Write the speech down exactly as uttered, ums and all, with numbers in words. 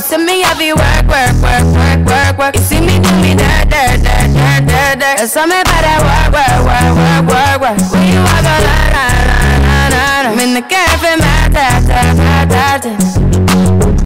You see me heavy work, work, work, work, work, work. You see me do me dirt, dirt, dirt, dirt, dirt, dirt. There's something about that work, work, work, work, work, work. When you walk a line, line, line, line, line. I'm in the cafe, my ta, ta, ta, ta, ta.